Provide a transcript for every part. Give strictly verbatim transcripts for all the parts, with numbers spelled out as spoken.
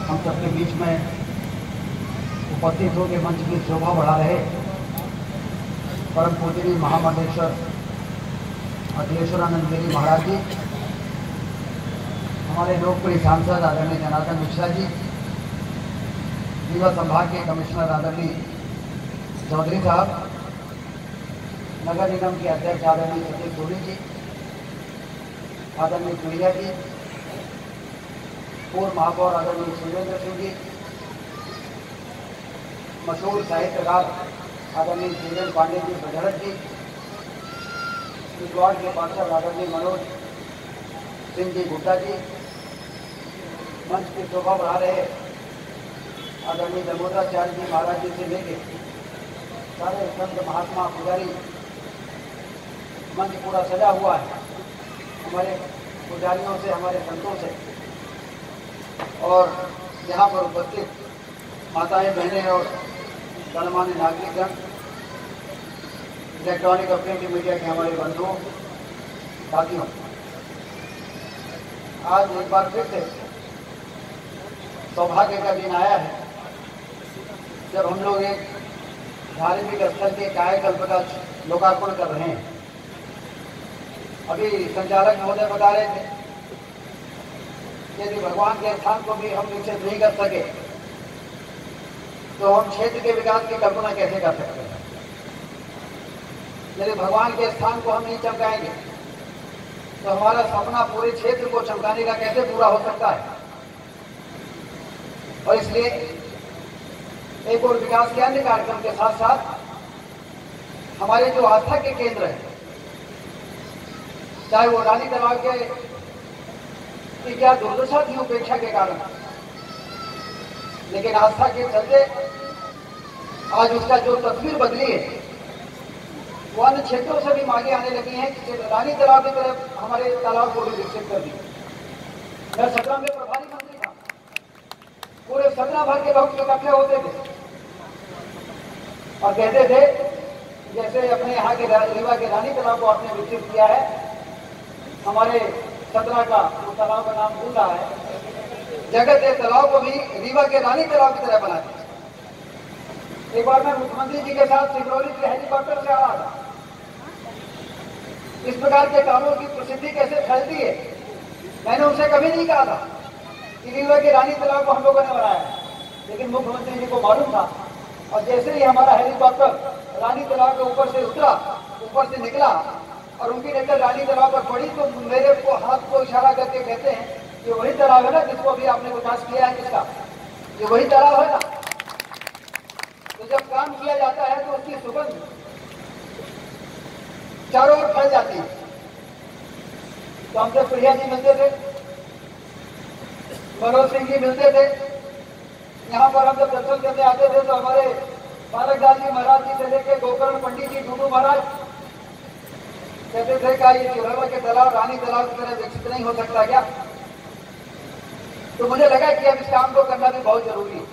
हम सबके बीच में उपस्थित होकर मंच की शोभा बढ़ा रहे परम पूजनीय महामंडलेश्वर अखिलेश्वरानंद गिरी महाराज जी, हमारे लोकप्रिय सांसद आदरणीय जनार्दन मिश्रा जी, रीवा संभाग के कमिश्नर आदरणीय चौधरी साहब, नगर निगम के अध्यक्ष आदरणीय सतीश सोनी जी, आदरणीय चुड़िया जी, पूर्व महापौर आदरणीय सुरेंद्र सिंह जी, मशहूर साहित्यकार आदरणीय जीवन पांडे जी बजरत जी, इस वार्ड के पार्षद आदरणीय मनोज सिंह जी गुप्ता जी, मंच की शोभा बढ़ा रहे आदरणीय दामोदराचार्य जी महाराज जी से लेकर सारे संत महात्मा पुजारी, मंच पूरा सजा हुआ है हमारे पुजारियों से, हमारे संतों से, और यहाँ पर उपस्थित माताएं, बहनें और गणमान्य नागरिकगण, इलेक्ट्रॉनिक और प्रिंट मीडिया के हमारे बंधुओं, साथियों, आज एक बार फिर से सौभाग्य का दिन आया है जब हम लोग एक धार्मिक स्थल के कायाकल्प का लोकार्पण कर रहे हैं। अभी संचालक महोदय बता रहे थे यदि भगवान के स्थान को भी हम विकसित नहीं कर सके तो हम क्षेत्र के विकास की कल्पना कैसे कर सकते हैं। यदि भगवान के स्थान को हम नहीं चमकाएंगे तो हमारा सपना पूरे क्षेत्र को चमकाने का कैसे पूरा हो सकता है। और इसलिए एक और विकास के अन्य कार्यक्रम के साथ साथ हमारे जो आस्था के केंद्र हैं, चाहे वो रानी तालाब के की क्या दुर्दशा थी उपेक्षा के कारण, लेकिन आस्था के चलते आज उसका जो तस्वीर बदली है वो अन्य क्षेत्रों से भी मांगे आने लगी हैं कि रानी तालाब की तरफ हमारे तालाब को भी विकसित कर दी। मैं सत्रह में प्रभारी मंत्री था, पूरे सत्रह भर के लोग इकट्ठे होते थे और कहते थे जैसे अपने यहाँ के रीवा के रानी तालाब को आपने विकसित किया है, हमारे सत्रह का उस तालाब का नाम भूल रहा है, जगत के तालाब को भी रीवा के रानी तालाब की तरह बना दिया। एक बार मैं मुख्यमंत्री जी के साथ सिंगरौली के हेलीकॉप्टर से आ रहा था। इस प्रकार के कामों की प्रसिद्धि कैसे फैलती है, मैंने उनसे कभी नहीं कहा था कि रीवा के रानी तालाब को हम लोगों ने बनाया है, लेकिन मुख्यमंत्री जी को मालूम था। और जैसे ही हमारा हेलीकॉप्टर रानी तालाब के ऊपर से उतरा, ऊपर से निकला और उनकी नजर रानी तालाब पर पड़ी तो मेरे को हाथ को इशारा करके कहते हैं कि वही तालाब है ना जिसको अभी आपने विकास किया है, किसका ये वही तालाब है ना। तो जब काम किया जाता है तो उसकी सुगंध चारों ओर फैल जाती है। तो हमसे प्रिया जी मिलते थे, मनोज सिंह जी मिलते थे, यहाँ पर हम जब दर्शन करने आते थे तो हमारे बालकदास जी महाराज जी से लेकर गोकर्ण पंडित जी, टूडू महाराज कहते थे क्या ये चिरहवा के तालाब रानी तालाब की तरह विकसित नहीं हो सकता क्या। तो मुझे लगा कि अब इस काम को करना भी बहुत जरूरी है।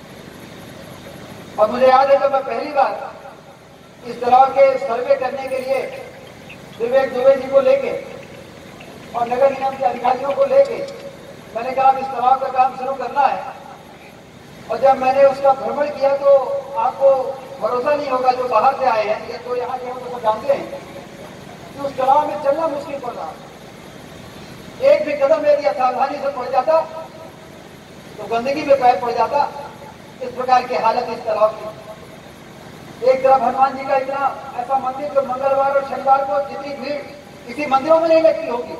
और मुझे याद है जब मैं पहली बार इस तालाब के सर्वे करने के लिए विवेक दुबे जी को लेके और नगर निगम के अधिकारियों को लेके मैंने कहा इस तालाब का काम शुरू करना है। और जब मैंने उसका भ्रमण किया तो आपको भरोसा नहीं होगा, जो बाहर से आए हैं ये तो यहाँ के तो जानते हैं कि उस तालाब में चलना मुश्किल पड़ रहा। एक भी कदम यदि असावधानी से पड़ जाता तो गंदगी में पैर पड़ जाता। इस प्रकार की हालत इस तालाब की। एक तरफ हनुमान जी का इतना ऐसा मंदिर जो मंगलवार और शनिवार को जितनी भीड़ किसी मंदिरों में नहीं लगती होगी,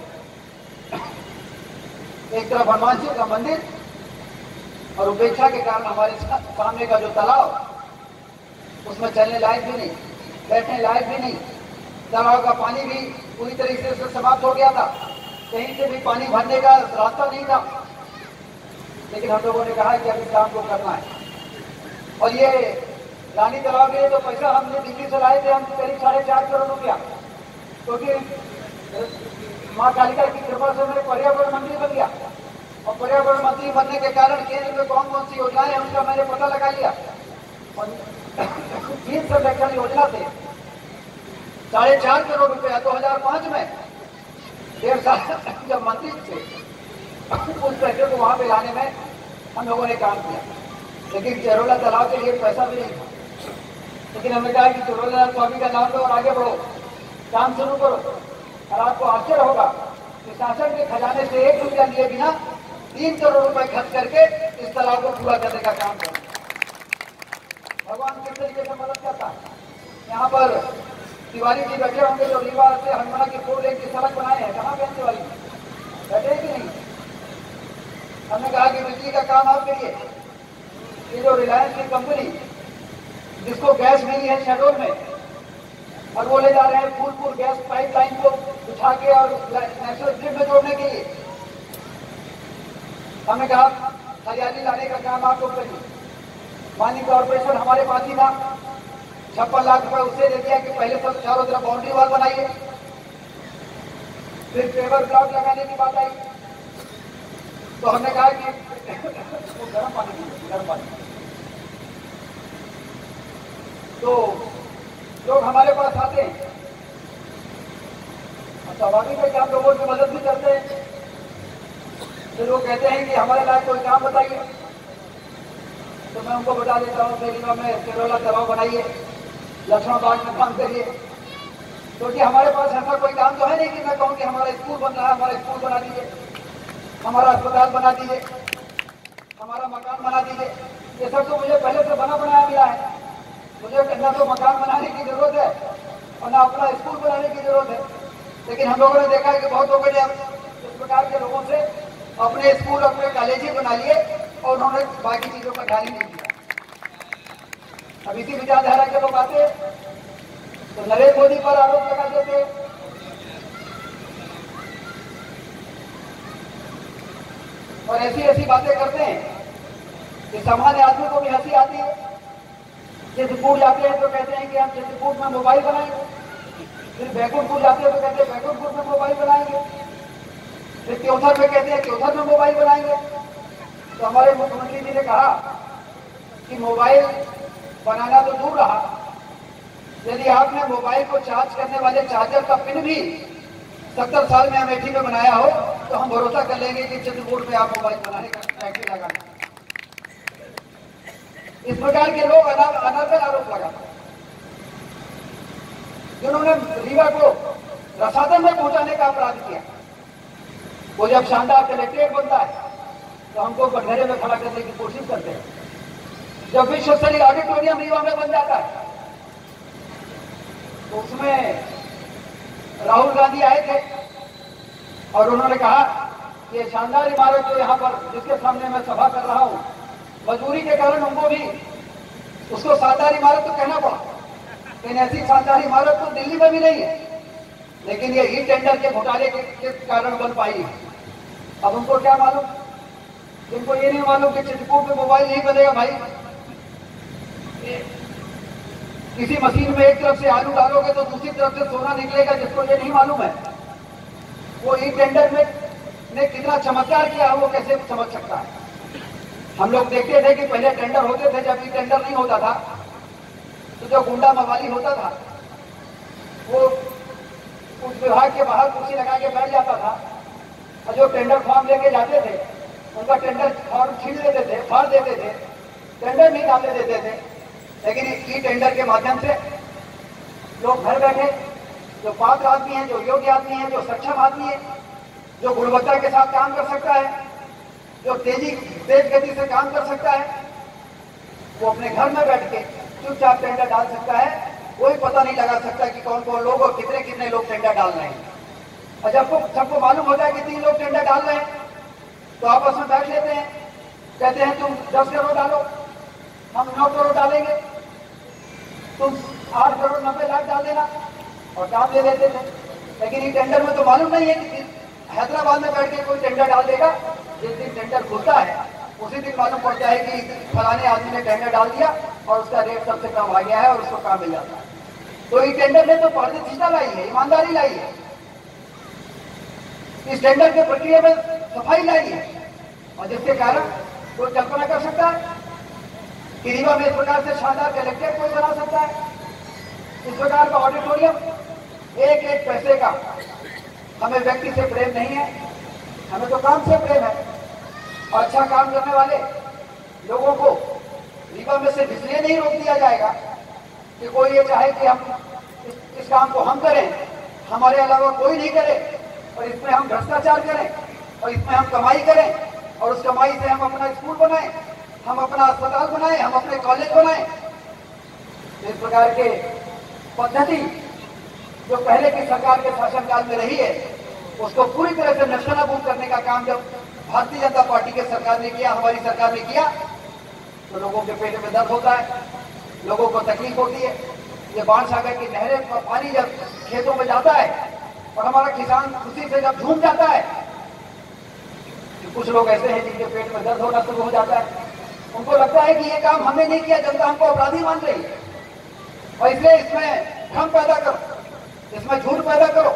एक तरफ हनुमान जी का मंदिर और उपेक्षा के कारण हमारे सामने का जो तालाब उसमें चलने लायक भी नहीं, बैठने लायक भी नहीं। तालाब का पानी भी पूरी तरीके से समाप्त हो गया था, कहीं से भी पानी भरने का रास्ता नहीं था। लेकिन हम लोगों ने कहा कि अब इस काम को करना है। और ये रानी तालाब के लिए तो पैसा हमने दिल्ली से लाए थे, हम करीब साढ़े चार करोड़ रुपया, क्योंकि माँ कालिका की कृपा से मेरे पर्यावरण मंत्री बन गया। और पर्यावरण मंत्री बनने के कारण केंद्र में कौन कौन सी योजनाएं हैं उनका मैंने पता लगा लिया। और तीन संरक्षण योजना से साढ़े चार करोड़ रुपया दो हजार पांच में डेढ़ साल जब मंत्री थे उस पैसे को वहां पे लाने में हम लोगों ने काम किया, लेकिन चरोला तालाब के लिए पैसा भी नहीं था। लेकिन हमने कहा कि चरोला स्वामी का नाम लो और आगे बढ़ो, काम शुरू करो। और आपको आश्चर्य होगा कि शासन के खजाने से एक रुपया लिए बिना तीन करोड़ रुपए खर्च करके इस तालाब को पूरा करने का काम करो। भगवान किस तरीके से मदद करता है। यहाँ पर तिवारी जी बैठे होंगे जो रीवा से हनुमा की फोर लेन की सड़क बनाए हैं, कहाँ गए तिवारी बैठे कि नहीं? हमने कहा कि बिजली का काम आपके लिए, ये जो रिलायंस की कंपनी जिसको गैस मिली है शेडोल में, और वो ले जा रहे हैं फूलपुर गैस पाइपलाइन को उठा के और नेशनल ग्रिड में जोड़ने के लिए। हमने कहा हरियाली लाने का काम आप लोग करिए। मानी कॉर्पोरेशन हमारे पास ही था, छप्पन लाख रुपए उससे दे दिया कि पहले सब चारों तरफ बाउंड्री वॉल बनाइए। फिर पेवर ब्लॉक लगाने की बात आई तो हमने कहा कि वो गर्म पानी गर्म पानी तो लोग हमारे पास आते हैं, स्वाभाविक है कि हम लोगों की मदद भी करते हैं। तो लोग कहते हैं कि हमारे लायक कोई काम बताइए, तो मैं उनको बता देता हूँ कि रीवा में चरोला तालाब बनाइए, लक्ष्मण बाग में काम करिए। क्योंकि हमारे पास ऐसा कोई काम तो है नहीं कि मैं कहूँ कि हमारा स्कूल बन रहा है, हमारा स्कूल बना दीजिए, हमारा अस्पताल बना दीजिए, हमारा मकान बना दीजिए। ये सब तो मुझे पहले से बना बनाया मिला है। मुझे न तो मकान बनाने की जरूरत है और ना अपना स्कूल बनाने की जरूरत है। लेकिन हम लोगों ने देखा है कि बहुत लोगों ने इस प्रकार के लोगों से अपने स्कूल अपने कॉलेज ही बना लिए और उन्होंने बाकी चीजों का ध्यान ही नहीं दिया। अब इसी विचारधारा के लोग आते तो नरेंद्र मोदी पर आरोप लगा देते, और ऐसी ऐसी बातें करते हैं कि सामान्य आदमी को भी हंसी आती है। चित्रकूट जाते हैं तो कहते हैं कि हम चित्रकूट में मोबाइल बनाएंगे, फिर बैकुंठपुर जाते हैं तो कहते हैं बैकुंठपुर में मोबाइल बनाएंगे, फिर क्योंथर में कहते हैं क्योंथर में मोबाइल बनाएंगे। तो हमारे मुख्यमंत्री जी ने कहा कि मोबाइल बनाना तो दूर रहा, यदि आपने मोबाइल को चार्ज करने वाले चार्जर का पिन भी सत्तर साल में अमेठी में बनाया हो तो हम भरोसा कर लेंगे कि चित्रकूट में आप मोबाइल बनाने का फैक्ट्री लगाना। इस प्रकार के लोग अनर्गल आरोप लगाते हैं, जिन्होंने रीवा को रसातल में पहुंचाने का अपराध किया। वो जब शानदार कलेक्ट्रेट बनता है तो हमको कटघरे में खड़ा करने की कोशिश करते हैं। जब विश्व स्तरीय ऑडिटोरियम रीवा में बन जाता है तो उसमें राहुल गांधी आए थे और उन्होंने कहा कि ये शानदार इमारत जो यहाँ पर जिसके सामने मैं सभा कर रहा हूँ, मजबूरी के कारण उनको भी उसको शानदार इमारत तो कहना पड़ा, लेकिन ऐसी शानदार इमारत तो दिल्ली में भी नहीं है, लेकिन ये ई टेंडर के घोटाले के, के कारण बन पाई है। अब उनको क्या मालूम, जिनको ये नहीं मालूम कि चित्रकूट में मोबाइल नहीं बनेगा भाई। किसी मशीन में एक तरफ से आलू डालोगे तो दूसरी तरफ से सोना निकलेगा, जिसको ये नहीं मालूम है वो ई टेंडर में ने कितना चमत्कार किया वो कैसे समझ सकता है। हम लोग देखते थे कि पहले टेंडर होते थे, जब ई टेंडर नहीं होता था तो जो गुंडा मवाली होता था वो उस विभाग के बाहर कुर्सी लगा के बैठ जाता था और जो टेंडर फॉर्म लेके जाते थे उनका टेंडर फॉर्म छीन लेते थे, फाड़ देते थे, टेंडर नहीं डालने देते थे। लेकिन ई टेंडर के माध्यम से लोग घर बैठे, जो पात्र आदमी है, जो योग्य आदमी है, जो सक्षम आदमी है, जो गुणवत्ता के साथ काम कर सकता है, जो तेजी तेज गति से काम कर सकता है, वो अपने घर में बैठ के चुपचाप टेंडर डाल सकता है। कोई पता नहीं लगा सकता कि कौन कौन लोग और कितने कितने लोग टेंडर डाल रहे हैं। और जब सबको मालूम हो जाए कि तीन लोग टेंडर डाल रहे हैं तो आपस में बैठ लेते हैं, कहते हैं तुम दस करोड़ डालो, हम नौ करोड़ डालेंगे, तुम आठ करोड़ नब्बे लाख डाल देना, और डाल दे देते थे। लेकिन ये टेंडर में तो मालूम नहीं है कि हैदराबाद में बैठ के कोई टेंडर डाल देगा, जिस दिन टेंडर खुलता है उसी दिन मालूम पड़ता है कि फलाने आदमी ने टेंडर डाल दिया और उसका रेट सबसे कम आ गया है और उसको काम मिल जाता है। तो ये टेंडर ने तो पारदर्शिता लाई है, ईमानदारी लाई है, इस टेंडर के प्रक्रिया में सफाई लाई है, और जिसके कारण कोई कल्पना कर सकता है कि रीवा में इस प्रकार से शानदार कलेक्ट्रेट कोई बना सकता है, इस प्रकार का ऑडिटोरियम, एक एक पैसे का। हमें व्यक्ति से प्रेम नहीं है, हमें तो काम से प्रेम है, और अच्छा काम करने वाले लोगों को रीवा में सिर्फ इसलिए नहीं रोक दिया जाएगा कि कोई ये चाहे कि हम इस, इस काम को हम करें, हमारे अलावा कोई नहीं करे, और इसमें हम भ्रष्टाचार करें, और इसमें हम कमाई करें, और उस कमाई से हम अपना स्कूल बनाएं, हम अपना अस्पताल बनाएं, हम अपने कॉलेज बनाएं। इस प्रकार के पद्धति जो पहले की सरकार के शासनकाल में रही है, उसको पूरी तरह से नष्टनाबूद करने का काम जब भारतीय जनता पार्टी के सरकार ने किया, हमारी सरकार ने किया, तो लोगों के पेट में दर्द होता है, लोगों को तकलीफ होती है। ये बाढ़ सागर की नहरें का पानी जब खेतों में जाता है और हमारा किसान खुशी से जब झूम जाता है, तो कुछ लोग ऐसे हैं जिनके पेट में दर्द होना शुरू हो जाता है। उनको लगता है कि ये काम हमने नहीं किया, जनता हमको अपराधी मान रही है, और इसलिए इसमें भ्रम पैदा करो, इसमें झूठ पैदा करो।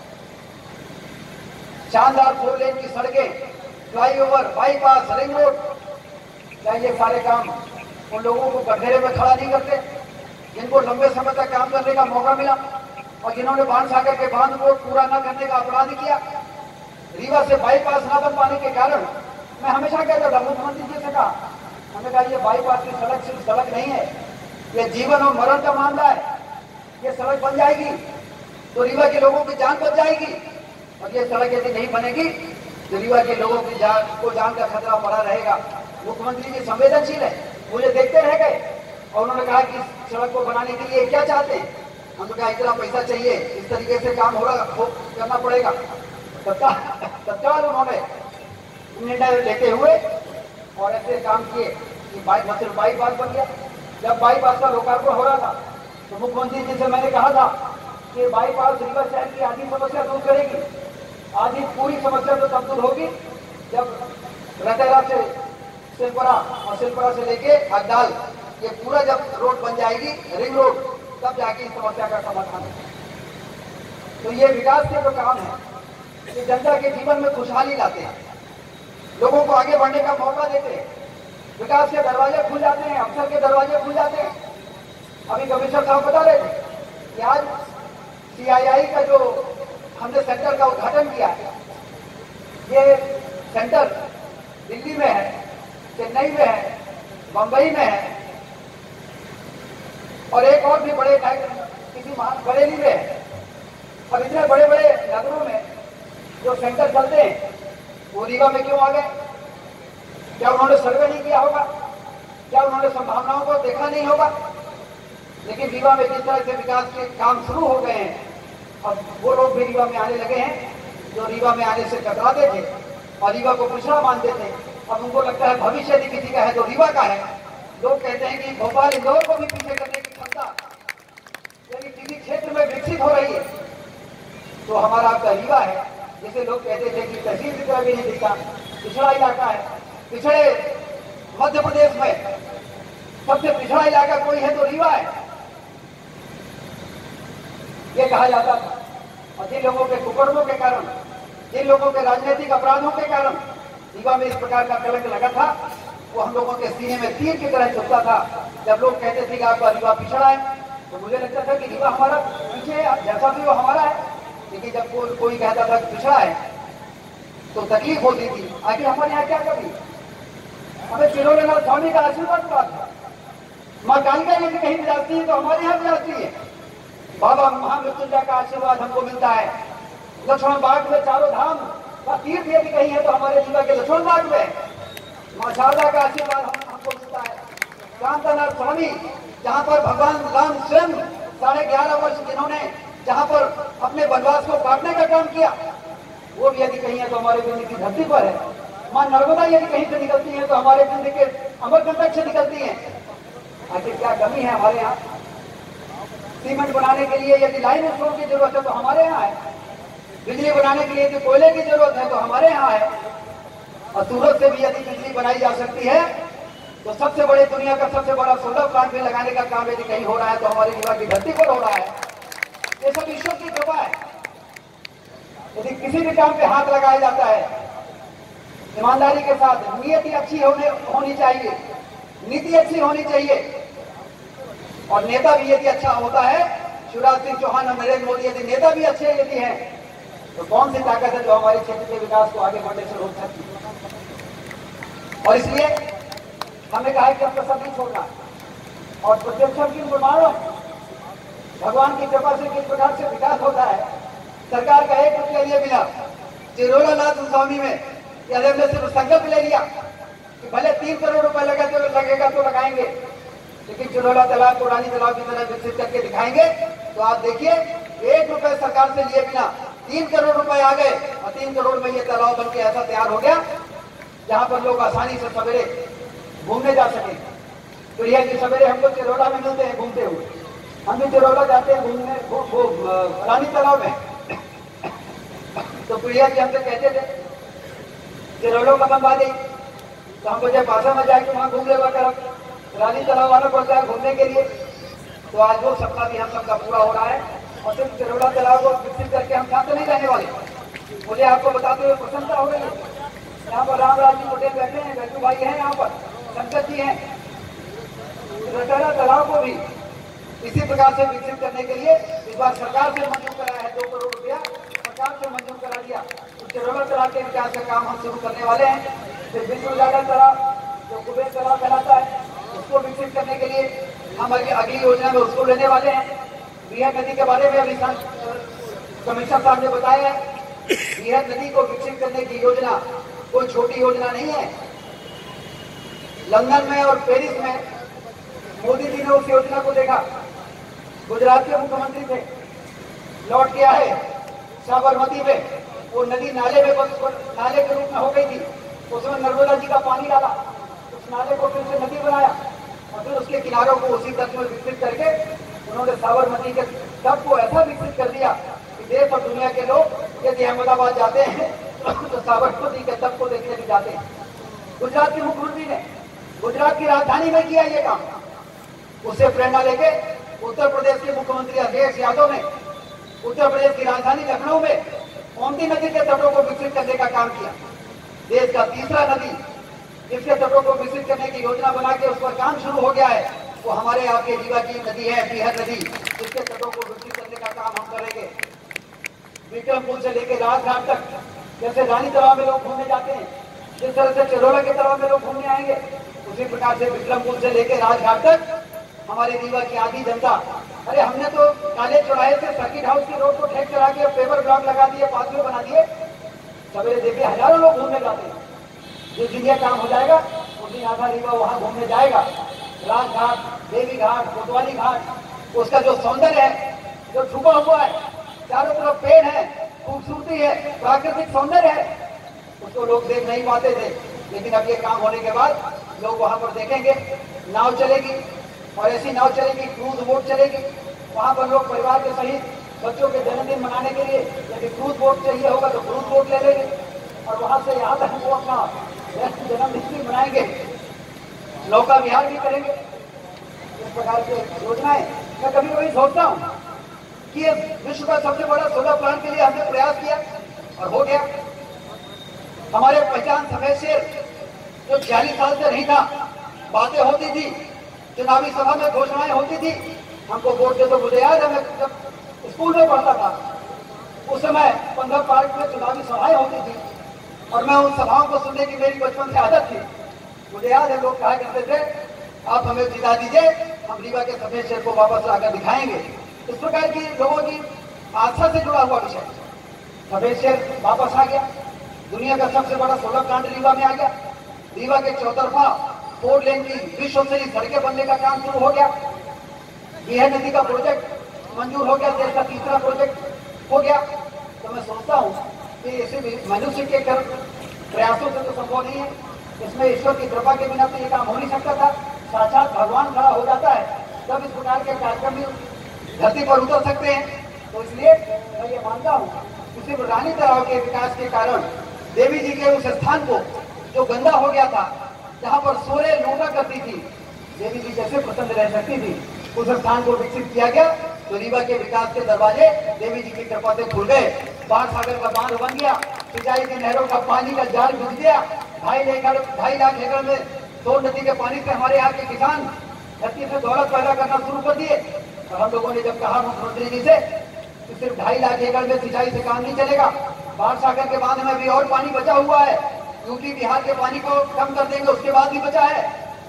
शानदार फोर लेन की सड़कें, फ्लाईओवर, बाईपास, रिंग रोड, क्या ये सारे काम उन लोगों को गठेरे में खड़ा नहीं करते जिनको लंबे समय तक काम करने का मौका मिला और जिन्होंने बाण सागर के बांध को पूरा न करने का अपराध किया? रीवा से बाईपास न बन पाने के कारण मैं हमेशा कहता था, मुख्यमंत्री जी से कहा, हमने कहा ये बाईपास की सड़क सिर्फ सड़क नहीं है, ये जीवन और मरण का मामला है। ये सड़क बन जाएगी तो रीवा के लोगों की जान बच जाएगी, और ये सड़क यदि नहीं बनेगी तो रीवा के लोगों की जान को जान का खतरा बना रहेगा। मुख्यमंत्री जी संवेदनशील है, मुझे देखते रह गए और उन्होंने कहा कि इस सड़क को बनाने के लिए क्या चाहते हैं? हमने कहा इतना पैसा चाहिए, इस तरीके से काम हो रहा हो करना पड़ेगा। तत्काल उन्होंने निर्णय लेते हुए और ऐसे काम किए कि बाईपास बाईपास बन गया। जब बाईपास का लोकार्पण हो रहा था तो मुख्यमंत्री जी से मैंने कहा था कि बाईपास रीवा शहर की आधी समस्या दूर करेगी। आधी पूरी समस्या तो तब दूर होगी जब रतेरा से सिलपरा और सिलपरा से लेके अड्डाल ये पूरा जब रोड बन जाएगी, रिंग रोड, तब जाके इस समस्या का समाधान है। तो ये विकास के जो काम है ये जनता के जीवन में खुशहाली लाते हैं, लोगों को आगे बढ़ने का मौका देते हैं, विकास के दरवाजे खुल जाते हैं, अवसर के दरवाजे खुल जाते हैं। अभी कमिश्नर साहब बता रहे थे कि आज सी आई आई का जो हमने सेंटर का उद्घाटन किया है, ये सेंटर दिल्ली में है, चेन्नई में है, बंबई में है, और एक और भी बड़े किसी बरेली में है। अब इतने बड़े बड़े नगरों में जो सेंटर चलते हैं वो रीवा में क्यों आ गए? क्या उन्होंने सर्वे नहीं किया होगा? क्या उन्होंने संभावनाओं को देखा नहीं होगा? लेकिन रीवा में जिस तरह से विकास के काम शुरू हो गए हैं, अब वो लोग भी रीवा में आने लगे हैं जो रीवा में आने से कतराते थे और रीवा को पिछड़ा मानते थे। अब उनको लगता है भविष्य यदि किसी का है तो रीवा का है। लोग कहते हैं कि भोपाल इंदौर को भी पीछे करने की क्षमता यदि किसी क्षेत्र में विकसित हो रही है तो हमारा आपका रीवा है। जैसे लोग कहते थे कि तहसील की तरह भी नहीं दिखता, पिछड़ा इलाका है। पिछड़े मध्य प्रदेश में सबसे पिछड़ा इलाका कोई है तो रीवा है, ये कहा जाता था। और जिन लोगों के कुकर्मों के कारण, जिन लोगों के राजनीतिक अपराधों के कारण रीवा में इस प्रकार का कलंक लगा था, वो हम लोगों के सीने में तीर की तरह चुभता था। जब लोग कहते थे कि आपका रीवा पिछड़ा है तो मुझे लगता था कि रीवा हमारा पीछे जैसा भी वो हमारा है। लेकिन जब को, कोई कहता था कि पिछड़ा है तो तकलीफ होती थी। आखिर हमारे यहाँ क्या कभी हमें चिरोलेनाथ स्वामी का आशीर्वाद प्राप्त था। माँ कालिका यदि कहीं विराजती है तो हमारे यहाँ विराजती है। बाबा महामृत्युंजय का आशीर्वाद हमको मिलता है। लक्ष्मण बाग में चारों धाम का तीर्थ यदि कहीं है तो हमारे रीवा के लक्ष्मण बाग में माँ शारदा का आशीर्वाद हम, हमको मिलता है। कांतानाथ स्वामी जहाँ पर भगवान राम स्वयं साढ़े ग्यारह वर्ष जिन्होंने जहाँ पर अपने वनवास को काटने का काम किया, वो भी यदि कहीं है तो हमारे बिंद की धरती पर है। माँ नर्मदा यदि कहीं से निकलती है तो हमारे बिंद के अमरकंटक से निकलती है। आखिर क्या कमी है हमारे यहाँ? सीमेंट बनाने के लिए यदि लाइन स्टोन की जरूरत है तो हमारे यहाँ है। बिजली बनाने के लिए यदि कोयले की जरूरत है तो हमारे यहाँ है। और सूरत से भी यदि बिजली बनाई जा सकती है तो सबसे बड़े दुनिया का सबसे बड़ा सोलर प्लांट भी लगाने का काम यदि कहीं हो रहा है तो हमारी रीवा की धरती पर हो रहा है। ये सब ईश्वर की कृपा है। यदि किसी भी काम पे हाथ लगाया जाता है ईमानदारी के साथ, नीयत अच्छी होने होनी चाहिए, नीति अच्छी होनी चाहिए, और नेता भी यदि अच्छा होता है, शिवराज सिंह चौहान और नरेंद्र मोदी यदि नेता भी अच्छे यदि हैं तो कौन सी ताकत है जो हमारे क्षेत्र के विकास को आगे बढ़ने से रोक सकती है? और इसलिए हमने कहा है कि हमको सब नहीं छोड़ना और प्रत्यक्ष की प्रमाण भगवान की कृपा से किस प्रकार से विकास होता है। सरकार का एक रुपया लिए बिना चिरोला नाथ स्वामी में हमने सिर्फ संकल्प ले लिया कि भले तीन करोड़ रुपए लगे तो लगेगा तो लगाएंगे, लेकिन चिरोला तालाब को रानी तालाब की तरह विकसित करके दिखाएंगे। तो आप देखिए एक रुपए सरकार से लिए बिना तीन करोड़ रुपए आ गए और तीन करोड़ में ये तालाब बनके ऐसा तैयार हो गया जहां पर लोग आसानी से सवेरे घूमने जा सके। तो यह कि सवेरे हम लोग चिरोला में मिलते हैं घूमते हुए, हम भी चिरोला जाते हैं घूमने वो रानी तालाब में। तो प्रिया जी हमसे कहते थे चिरोलों का बनवा दी तो हम मुझे पासा में जाए कि वहाँ घूम लेवा तरफ रानी तालाब वालों को जाए घूमने के लिए। तो आज वो सपना भी हम सबका पूरा हो रहा है और सिर्फ चिरोला तालाब को विकसित करके हम साथ नहीं रहने वाले। मुझे आपको बताते हुए प्रसन्नता हो रही है, यहाँ पर रामराज जी पटेल बैठे हैं, बैठू भाई हैं, यहाँ पर शंकर जी हैं। रटारा तालाब को भी इसी प्रकार से विकसित करने के लिए इस बार सरकार से मंजूर कराया है, दो करोड़ रुपया सरकार से मंजूर करा दिया। तो चिरोला तालाब के विकास का काम हम शुरू करने वाले हैं। फिर विश्व उजागर तालाब जो कुबेर तालाब कहलाता है उसको विकसित करने के लिए हम अगली योजना में उसको लेने वाले हैं। बिहार नदी के बारे में अभी कमिश्नर साहब ने बताया है। बिहार नदी को विकसित करने की योजना कोई छोटी योजना नहीं है। लंदन में और पेरिस में मोदी जी ने उस योजना को देखा, गुजरात के मुख्यमंत्री थे, लौट के आए साबरमती में, वो नदी नाले में नाले के रूप में हो गई थी, उसमें नर्मदा जी का पानी डाला, उस नाले को फिर से नदी बनाया और फिर उसके किनारों को उसी तट में विकसित करके उन्होंने साबरमती के तट को ऐसा विकसित कर दिया कि देश और दुनिया के लोग यदि अहमदाबाद जाते हैं तो साबरमती के तट को देखने भी जाते हैं। गुजरात के मुख्यमंत्री ने गुजरात की राजधानी में किया ये काम, उससे प्रेरणा लेके उत्तर प्रदेश के मुख्यमंत्री अखिलेश यादव ने उत्तर प्रदेश की राजधानी लखनऊ में गोमती नदी के तटों को विकसित करने का काम किया। देश का तीसरा नदी जिसके तटों को विकसित करने की योजना बना के उस पर काम शुरू हो गया है, वो हमारे आपके रीवा की नदी है, बिहार नदी, जिसके तटों को विकसित करने का काम हम करेंगे। विक्रमपुर से लेकर राजघाट तक, जैसे रानी तालाब में लोग घूमने जाते हैं, जिस तरह से चिरोला के तालाब में लोग घूमने आएंगे, उसी प्रकार से विक्रमपुर से लेकर राजघाट तक हमारे रीवा की आधी जनता, अरे हमने तो काले चौराहे से सर्किट हाउस की रोड को ठेक चला के पेपर ब्लॉक लगा दिए, पाथवे बना दिए, सवेरे देखिए हजारों लोग घूमने जाते हैं। जिस दिन यह काम हो जाएगा उस दिन आधा रीवा वहां घूमने जाएगा। राजघाट, देवी घाट, कोतवाली घाट, उसका जो सौंदर्य है, जो छुपा हुआ है, चारों तरफ पेड़ है, खूबसूरती है, प्राकृतिक सौंदर्य है, उसको लोग देख नहीं पाते थे। लेकिन अब ये काम होने के बाद लोग वहां पर देखेंगे, नाव चलेगी और ऐसी नाव चलेगी, क्रूज बोट चलेगी, वहां पर लोग परिवार के सहित बच्चों के जन्मदिन मनाने के लिए यदि क्रूज बोट चाहिए होगा तो क्रूज बोट ले लेंगे और वहां से यहाँ तक वो अपना जन्मदिन भी मनाएंगे, नौका विहार भी करेंगे। इस प्रकार की योजनाएं मैं कभी कभी सोचता हूँ कि ये विश्व का सबसे बड़ा सोलर प्लांट के लिए हमने प्रयास किया और हो गया। हमारे पहचान सफेद शेर जो छियालीस साल से नहीं था, बातें होती थी, चुनावी सभा में घोषणाएं होती थी, हमको वोट दे तो मुझे याद है मैं जब स्कूल में पढ़ता था उस समय पंद्रह पार्क में चुनावी सभाएं होती थी और मैं उन सभाओं को सुनने की मेरी बचपन से आदत थी। मुझे याद है लोग कहा करते थे आप हमें जिता दीजिए, हम रीवा के सफेद शेर को वापस आकर दिखाएंगे। इस प्रकार की लोगों की आस्था से जुड़ा हुआ विषय। सफेद शेर वापस आ गया, दुनिया का सबसे बड़ा सोलर प्लांट रीवा में आ गया, रीवा के चौतरफा फोर लेन की विश्व स्तरीय सड़कें बनने का काम शुरू हो गया, बिहार नदी का प्रोजेक्ट मंजूर हो गया, देश का तीसरा प्रोजेक्ट हो गया। तो मैं सोचता हूँ कि इसे मनुष्य के कर प्रयासों से तो संभव नहीं है, इसमें ईश्वर की कृपा के बिना तो ये काम हो नहीं सकता था। साक्षात भगवान खड़ा हो जाता है तब इस प्रकार के कार्यक्रम भी धरती पर उतर सकते हैं। तो इसलिए मैं ये मानता हूँ कि सिर्फ रानी तालाब के विकास के कारण देवी जी के उस स्थान को जो गंदा हो गया था, जहाँ पर सोरे लूटा करती थी, देवी जी कैसे प्रसन्न रह सकती थी, उस स्थान को विकसित किया गया। तो रीवा के विकास के दरवाजे देवी जी की कृपा से खुल गए, बाढ़ सागर का बांध बन गया, सिंचाई की नहरों का पानी का जाल बिछ गया, ढाई एकड़ ढाई लाख एकड़ में सोन नदी के पानी से हमारे यहाँ के किसान धरती से दौलत पैदा करना शुरू कर दिए। और हम लोगों ने जब कहा मुख्यमंत्री जी से कि सिर्फ ढाई लाख एकड़ में सिंचाई से काम नहीं चलेगा, बाढ़ सागर के बांध में भी और पानी बचा हुआ है, यूपी बिहार के पानी को कम कर देंगे, उसके बाद भी बचा है,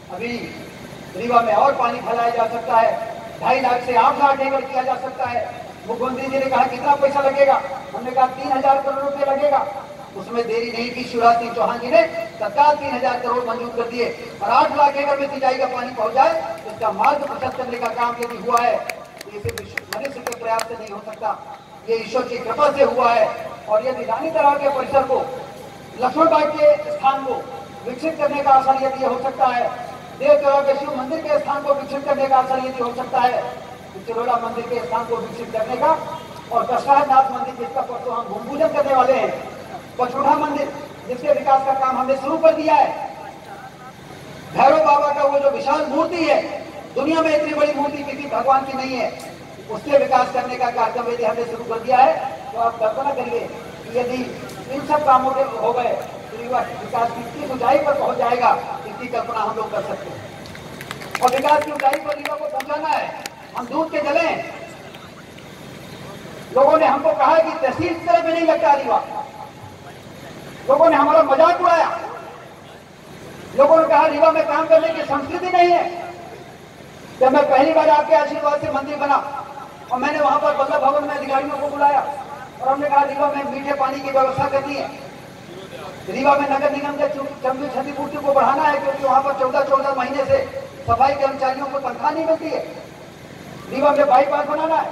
अभी रीवा में और पानी फैलाया जा सकता है, ढाई लाख से आठ लाख एकड़ किया जा सकता है। मुख्यमंत्री जी ने कहा कितना पैसा लगेगा, हमने कहा तीन हजार करोड़ रुपए लगेगा। उसमें देरी नहीं की, शिवराज सिंह चौहान जी ने तत्काल तीन हजार करोड़ मंजूर कर दिए और आठ लाख एकड़ में सिंचाई का पानी पहुंच जाए। इसका मार्ग प्रशस्त करने का काम यदि हुआ है तो इसे मनुष्य के प्रयास से नहीं हो सकता, ये ईश्वर की कृपा से हुआ है। और यदि रानी तालाब के परिसर को, लक्ष्मण बाग के स्थान को विकसित करने का असर यदि हो सकता है, देवतला के शिव मंदिर के स्थान को विकसित करने का असर यदि हो सकता है, तो चिरोला मंदिर के स्थान को विकसित करने का और कष्टानाथ मंदिर जिसका परसों हम भूमि पूजन करने वाले हैं, पचोड़ा मंदिर जिसके विकास का काम हमने शुरू कर दिया है, भैरव बाबा का वो जो विशाल मूर्ति है, दुनिया में इतनी बड़ी मूर्ति किसी भगवान की नहीं है, उसके विकास करने का कार्यक्रम यदि हमने शुरू कर दिया है, तो आप कल्पना करिए कि यदि इन सब कामों के हो गए तो विकास की किस ऊंचाई पर पहुंच जाएगा, इसकी कल्पना हम लोग कर सकते हैं। और विकास की ऊंचाई पर रीवा को पहुंचाना है, हम दूध के जले। लोगों ने हमको कहा कि तहसील की तरफ में नहीं लगता रीवा, लोगों ने हमारा मजाक उड़ाया, लोगों ने कहा रीवा में काम करने की संस्कृति नहीं है। जब मैं पहली बार आपके आशीर्वाद से मंत्री बना और मैंने वहां पर बल्लभ भवन में अधिकारियों को बुलाया और हमने कहा रीवा में मीठे पानी की व्यवस्था करनी है, रीवा में नगर निगम के चंबी क्षतिपूर्ति को बढ़ाना है, क्योंकि वहां पर चौदह चौदह महीने से सफाई कर्मचारियों को तनख्वाह नहीं मिलती है, रीवा में बाईपास बनाना है।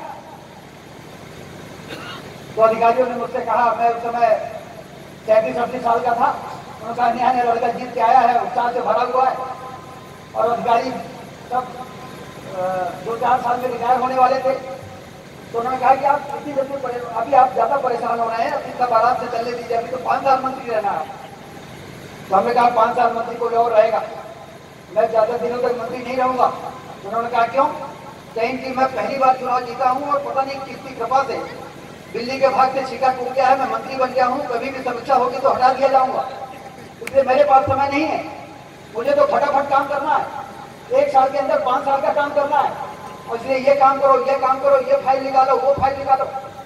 तो अधिकारियों ने मुझसे कहा, मैं उस समय सैंतीस अड़तीस साल का था, उन्होंने कहा नया नया लड़का जीत के आया है, उत्साह से भरा हुआ है। और अधिकारी सब दो चार साल में रिटायर होने वाले थे, तो उन्होंने कहा कि आप इतनी जल्दी अभी आप ज्यादा परेशान हो रहे हैं, अभी सब आराम से चलने दीजिए, अभी तो पांच साल मंत्री रहना है। तो हमने कहा पांच साल मंत्री को और रहेगा, मैं ज्यादा दिनों तक मंत्री नहीं रहूंगा। उन्होंने कहा क्यों? कहीं कि मैं पहली बार चुनाव जीता हूं और पता नहीं किसकी कृपा से दिल्ली के भाग से छिका टूट गया है, मैं मंत्री बन गया हूं, कभी भी समीक्षा होगी तो हटा दिया जाऊंगा, इसलिए मेरे पास समय नहीं है, मुझे तो फटाफट काम करना है, एक साल के अंदर पांच साल का काम करना है, और इसलिए ये काम करो, ये काम करो, ये फाइल निकालो, वो फाइल निकालो।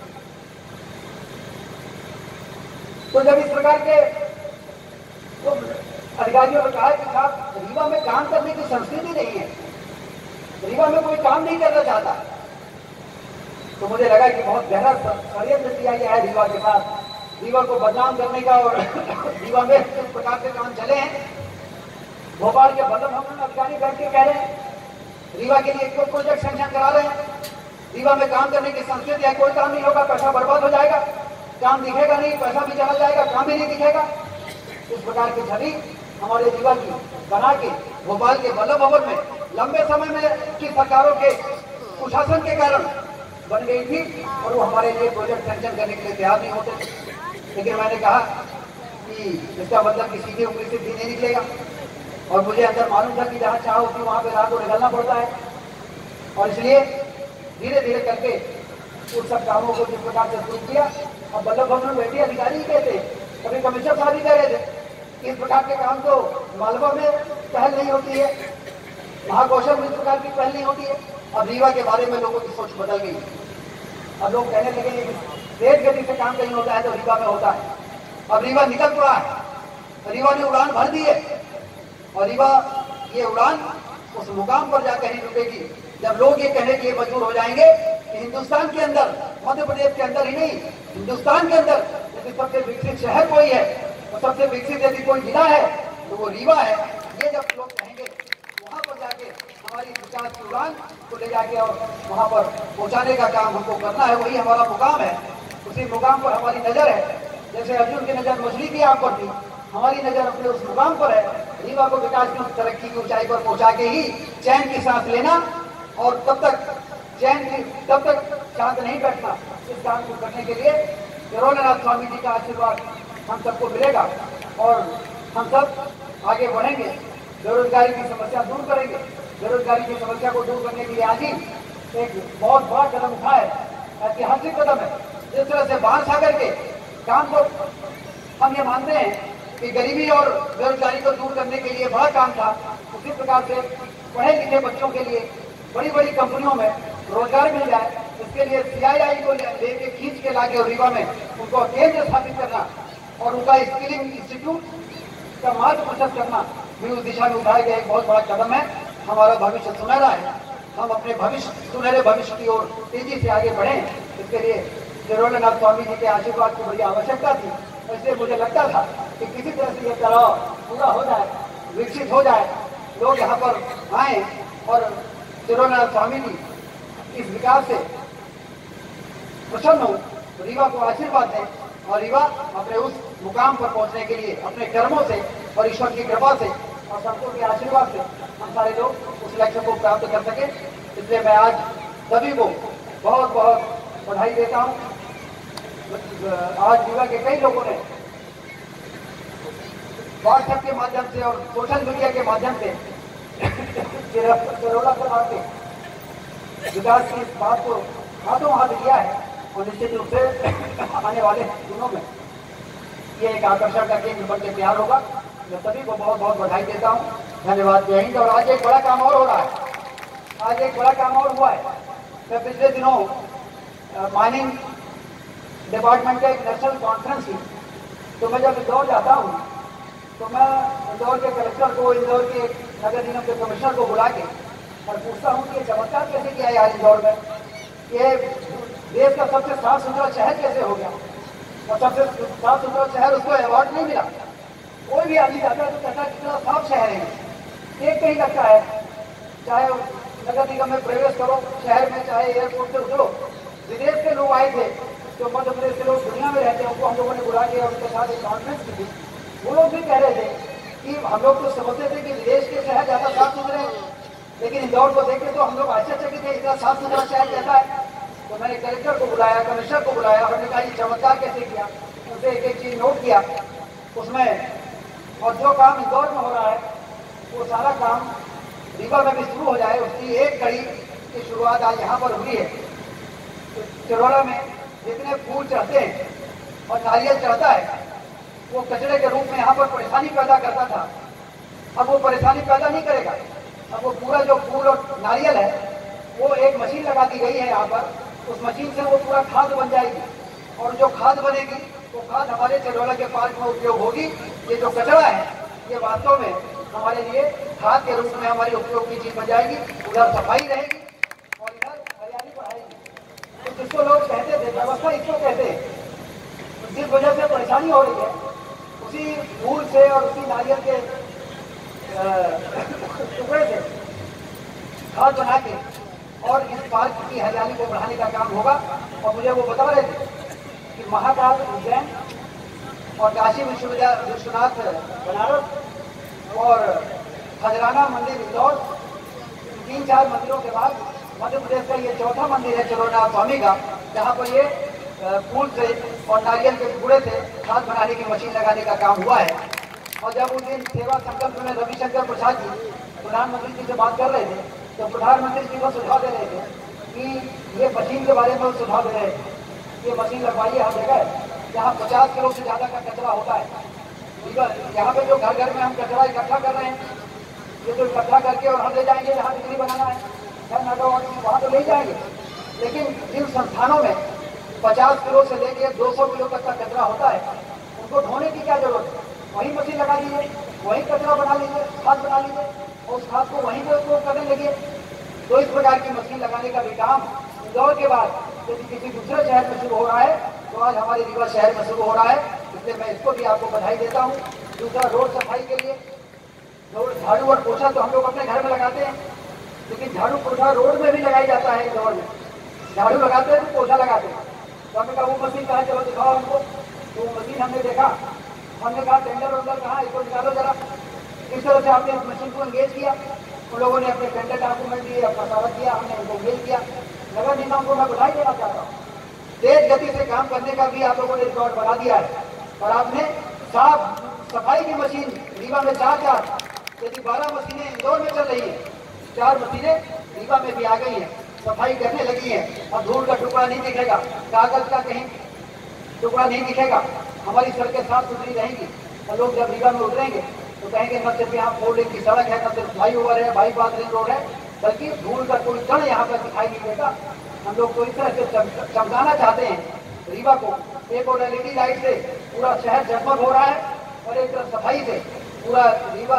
तो जब इस प्रकार के तो अधिकारियों ने कहा कि साहब रीवा में काम करने की संस्कृति नहीं है, रीवा में कोई काम नहीं करना चाहता, तो मुझे लगा कि बहुत गहरा षड्यंत्र किया गया है रीवा के साथ, रीवा को बदनाम करने का। और रीवा में किस प्रकार से काम चले हैं, भोपाल के बल्लभ भवन अधिकारी बैठ के कह रहे हैं रीवा के लिए कोई प्रोजेक्ट सैंक्शन करा रहे हैं, रीवा में काम करने की संस्कृति है, कोई काम नहीं होगा, पैसा बर्बाद हो जाएगा, काम दिखेगा नहीं, पैसा भी चला जाएगा, काम भी नहीं दिखेगा। इस प्रकार की छवि हमारे रीवा की बना के भोपाल के बल्लभ भवन में लंबे समय में की सरकारों के कुशासन के कारण बन गई थी, और वो हमारे लिए प्रोजेक्ट सैंक्शन करने के लिए तैयार नहीं होते। लेकिन मैंने कहा कि इसका मतलब कि सीधे उंगली से भी नहीं निकलेगा, और मुझे अंदर मालूम था कि जहाँ चाह होती वहाँ पे रात को निकलना पड़ता है, और इसलिए धीरे धीरे करके उन सब कामों को जिस प्रकार से शुरू किया। अब बल्लभ भवन में बैठे अधिकारी कहते, कभी कमिश्नर साहब भी कह रहे थे कि इस प्रकार के काम तो मालवा में पहल नहीं होती है, महाकौशल में इस प्रकार की पहल नहीं होती है। अब रीवा के बारे में लोगों की सोच बदल गई, अब लोग कहने लगे कि तेज गति से काम कहीं होता है तो रीवा में होता है। अब रीवा निकल पड़ा है, रीवा ने उड़ान भर दी है, और रीवा ये उड़ान उस मुकाम पर जाकर ही रुकेगी जब लोग ये कहने के लिए मजबूर हो जाएंगे कि हिंदुस्तान के अंदर, मध्य प्रदेश के अंदर ही नहीं, हिंदुस्तान के अंदर यदि सबसे विकसित शहर कोई है और सबसे विकसित यदि कोई जिला है तो वो रीवा है। ये जब लोग कहेंगे वहां पर जाके हमारी विकास की उड़ान को ले जाके और वहां पर पहुंचाने का काम हमको करना है, वही हमारा मुकाम है। उसी मुकाम पर हमारी नजर है, जैसे अर्जुन की नजर मछली की आग पर थी, हमारी नजर अपने उस मुकाम पर है, रीवा को विकास की तरक्की की ऊंचाई पर पहुंचा के ही चैन की सांस लेना, और तब तक चैन की तब तक शांत नहीं बैठना। इस काम को करने के लिए जरोलानाथ स्वामी जी का आशीर्वाद हम सबको मिलेगा और हम सब आगे बढ़ेंगे, बेरोजगारी की समस्या दूर करेंगे। बेरोजगारी की समस्या को दूर करने के लिए आज ही एक बहुत बड़ा कदम उठाए, ऐतिहासिक कदम है। जिस तरह से बाढ़ सागर के काम को हम ये मानते हैं कि गरीबी और बेरोजगारी को दूर करने के लिए बड़ा काम था, उसी प्रकार से पढ़े लिखे बच्चों के लिए बड़ी बड़ी कंपनियों में रोजगार मिल जाए, इसके लिए सी आई आई को लेके खींच के लाके रीवा में उनको केंद्र स्थापित करना और उनका स्किलिंग इंस्टीट्यूट का मार्ग प्रशस्त करना, भी उस दिशा में उठाया गया एक बहुत बड़ा कदम है। हमारा भविष्य सुनहरा है, हम अपने भविष्य सुनहरे भविष्य की ओर तेजी से आगे बढ़ें, इसके लिए चिरोलेनाथ स्वामी जी के आशीर्वाद की बड़ी आवश्यकता थी। इसलिए मुझे लगता था कि किसी तरह से ये तलाव पूरा हो जाए, विकसित हो जाए, लोग यहाँ पर आए और चिरोलेनाथ स्वामी जी इस विकास से प्रसन्न हो, रीवा को आशीर्वाद दें और रीवा अपने उस मुकाम पर पहुंचने के लिए अपने कर्मों से और ईश्वर की कृपा से और संतों के आशीर्वाद से हम सारे लोग उस लक्ष्य को प्राप्त कर सके। इसलिए मैं आज सभी को बहुत बहुत बधाई देता हूँ। आज रीवा के कई लोगों ने व्हाट्सएप के माध्यम से और सोशल मीडिया के माध्यम से चिरोला तलाव के विकास की इस बात को हाथों हाथ लिया है और निश्चित रूप से आने वाले दिनों में ये एक आकर्षण का केंद्र बन के तैयार होगा। मैं सभी को बहुत बहुत बधाई देता हूँ। धन्यवाद, जय हिंद। और आज एक बड़ा काम और हो रहा है, आज एक बड़ा काम और हुआ है। मैं पिछले दिनों माइनिंग डिपार्टमेंट का एक नेशनल कॉन्फ्रेंस थी, तो मैं जब इंदौर जाता हूँ तो मैं इंदौर के कलेक्टर को, इंदौर के नगर निगम के कमिश्नर को बुला के और पूछता हूँ कि ये चमत्कार कैसे किया है यार इंदौर में, ये देश का सबसे साफ सुथरा शहर कैसे हो गया और सबसे साफ सुथरा शहर उसको अवार्ड नहीं मिला। कोई भी आदमी जाता है तो कहता है कितना साफ शहर है, एक कहीं लगता है, चाहे नगर निगम में प्रवेश करो शहर में, चाहे एयरपोर्ट से उतरो। विदेश के लोग आए थे, जो मध्य प्रदेश के लोग दुनिया में रहते हैं, उनको हम लोगों ने बुला के और उनके साथ एक कॉन्फ्रेंस की थी। वो लोग भी कह रहे थे कि हम लोग तो समझते थे कि विदेश के शहर ज़्यादा साफ सुथरे हैं, लेकिन इंदौर को देख के तो हम लोग आश्चर्यचकित थे, इतना साफ सुथरा शहर कैसा है। तो मैंने कलेक्टर को बुलाया, कमिश्नर को बुलाया, हमने कहा ये चमत्कार कैसे किया, उनसे एक एक चीज़ नोट किया उसमें। और जो काम इंदौर में हो रहा है वो सारा काम रीवा में भी शुरू हो जाए, उसकी एक कड़ी की शुरुआत आज यहाँ पर हुई है। तो चिरोला में जितने फूल चढ़ते हैं और नारियल चढ़ता है, वो कचरे के रूप में यहाँ पर परेशानी पैदा करता था, अब वो परेशानी पैदा नहीं करेगा। अब वो पूरा जो फूल और नारियल है वो एक मशीन लगा दी गई है यहाँ पर, उस मशीन से वो पूरा खाद बन जाएगी और जो खाद बनेगी वो खाद हमारे चिरोला के पार्क में उपयोग होगी। ये जो कचरा है ये वास्तव में हमारे लिए खाद के रूप में हमारी उपयोग की चीज बन जाएगी। उधर सफाई रहेगी और इधर हरियाली बढ़ाएगी। तो जिसको लोग कहते थे व्यवस्था, इसको कहते हैं, जिस वजह से परेशानी हो रही है उसी फूल से और उसी नारियल के टुकड़े से खाद बना के और इस पार्क की हरियाली को बढ़ाने का काम होगा। और मुझे वो बता रहे थे कि महाकाल उज्जैन और काशी विश्वविद्यालय विश्वनाथ बनारस और खजराना मंदिर इंदौर, तीन चार मंदिरों के बाद मध्य प्रदेश का ये चौथा मंदिर है चिरोलेनाथ स्वामी का, जहाँ पर ये फूल से और नारियल के टुकड़े से खाद बनाने की मशीन लगाने का काम हुआ है। और जब उस दिन सेवा संकल्प में रविशंकर प्रसाद जी प्रधानमंत्री जी से बात कर रहे थे तो प्रधानमंत्री जी को सुझाव दे रहे थे कि ये मशीन के बारे में सुझाव दे रहे थे, ये मशीन लगवाइए हर जगह जहाँ पचास किलो से ज़्यादा का कचरा होता है। यहाँ पे जो घर घर में हम कचरा इकट्ठा कर रहे हैं, ये तो इकट्ठा करके और हम ले जाएंगे जहाँ बिजली बनाना है, वहाँ तो ले जाएंगे, लेकिन जिन संस्थानों में पचास किलो से लेके दो सौ किलो तक का कचरा होता है उनको ढोने की क्या जरूरत है, वही मशीन लगा लीजिए, वही कचरा बना लीजिए, खाद बना लीजिए और उस खाद को वहीं पर उपयोग करने लगे। तो इस प्रकार की मशीन लगाने का भी काम इंदौर के बाद यदि किसी दूसरे शहर में शुरू हो रहा है तो आज हमारे रीवा शहर में शुरू हो रहा है, इसलिए मैं इसको भी आपको बधाई देता हूँ। दूसरा, रोड सफाई के लिए झाड़ू और पोछा तो हम लोग अपने घर में लगाते हैं, लेकिन झाड़ू पोछा रोड में भी लगाई जाता है इंदौर में। झाड़ू लगाते हैं तो पोछा लगाते हैं, तो हमने कहा वो मशीन कहाँ, चलो दिखाओ हमको। तो वो मशीन हमने देखा, हमने कहा टेंडर वेंडर कहाँ, इसको निकालो जरा। इस तरह से आपने उस मशीन को एंगेज किया, उन लोगों ने अपने टेंडर डॉक्यूमेंट दिए, अपना कागज किया, हमने उनको एंगेज किया। नगर निगम को मैं बधाई देना चाहता हूँ, तेज गति से काम करने का भी आप लोगों ने रिकॉर्ड बना दिया है और आपने साफ सफाई की मशीन रीवा में चार चार यदि बारह मशीनें इंदौर में चल रही है, चार मशीनें रीवा में भी आ गई हैं, सफाई करने लगी है। अब धूल का टुकड़ा नहीं दिखेगा, कागज का कहीं टुकड़ा नहीं दिखेगा, हमारी सड़कें साफ सुथरी रहेंगी और लोग जब रीवा में उतरेंगे तो कहेंगे न सिर्फ यहाँ फोर लेन की सड़क है, न सिर्फ फ्लाई ओवर है, बाईपास रिंग रोड है, बल्कि धूल का कोई कण यहाँ पर दिखाई नहीं देता। हम लोग तो इस तरह से चमकाना चाहते हैं रीवा को, एक और एल ई डी लाइट से पूरा शहर जगमग हो रहा है और एक तरफ सफाई से पूरा रीवा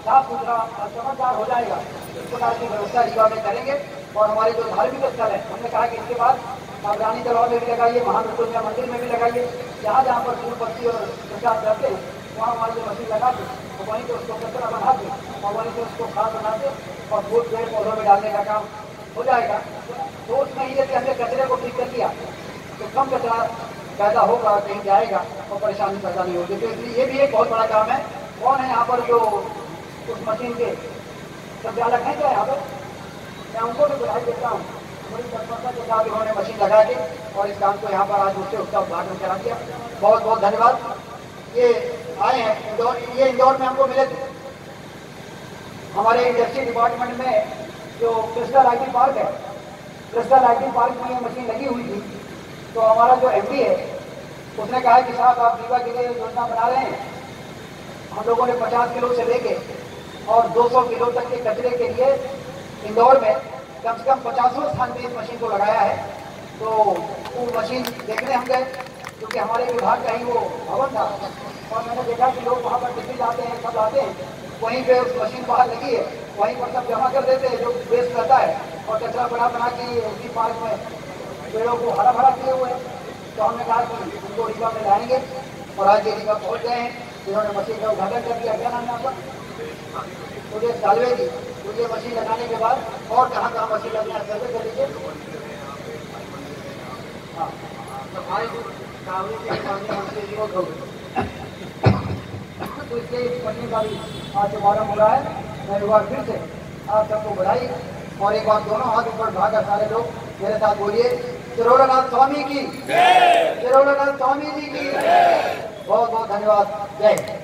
साफ सुथरा और चमकदार हो जाएगा। इस प्रकार की व्यवस्था रीवा में करेंगे। और हमारे जो धार्मिक स्थल है, हमने कहा कि इसके बाद आप रानी तलाव में भी लगाइए, महामृत्युंजय मंदिर में भी लगाइए। जहाँ जहाँ पर फूल पत्ती और प्रसाद रहते हैं वहाँ हमारे जो मशीन लगा के तो वहीं से उसको कचरा बना के और वहीं से उसको खाद बना के और फूल पेड़ पौधों में डालने का काम हो जाएगा। तो उसमें ये कि हमने कचरे को ठीक कर दिया तो कम कचरा पैदा होगा, कहीं जाएगा और परेशानी पैदा नहीं होगी। तो इसलिए ये भी एक बहुत बड़ा काम है। कौन है यहाँ पर जो उस मशीन के संचालक हैं क्या यहाँ पर? मैं उनको भी बधाई देता हूँ, बड़ी तत्परता के साथ उन्होंने मशीन लगा के और इस काम को यहाँ पर आज उससे उसका उद्घाटन करा दिया। बहुत बहुत धन्यवाद। ये आए हैं इंदौर, ये इंदौर में हमको मिले थे। हमारे इंडस्ट्री डिपार्टमेंट में जो क्रिस्टल आई टी पार्क है, क्रिस्टल आई टी पार्क में ये मशीन लगी हुई थी। तो हमारा जो एम डी है उसने कहा कि साहब आप रीवा के लिए योजना बना रहे हैं। हम लोगों ने पचास किलो से लेके और दो सौ किलो तक के कचरे के लिए इंदौर में कम से कम पचासों स्थान पे इस मशीन को लगाया है। तो वो मशीन देखने हम गए क्योंकि हमारे विभाग का ही वो भवन था और मैंने देखा कि लोग वहाँ पर टिकट आते हैं, सब आते हैं, वहीं पे उस मशीन बाहर लगी है, वहीं पर सब जमा कर देते हैं जो वेस्ट रहता है और कचरा बना बना के उसी पार्क में पेड़ों को हरा भरा किए हुए हैं। तो हमने कहा कि उनको रीवा में लाएंगे और आज ये रीवा पहुँच गए हैं। इन्होंने मशीन का उद्घाटन कर दिया। क्या नाम है आपका? मुझे सालवे जी। तो ये मशीन लगाने के बाद और कहाँ कहाँ मशीन लगना है सर्वे कर लीजिए। हाँ, तो इसके इस मशीन का भी आज शुभारंभ हो रहा है। मैं एक बार फिर से आप सबको बधाई और एक बार दोनों हाथ ऊपर उठाकर सारे लोग मेरे साथ बोलिए, सिरोड़ानाथ स्वामी की जय, सिरोड़ानाथ स्वामी जी की जय। बहुत बहुत धन्यवाद। जय।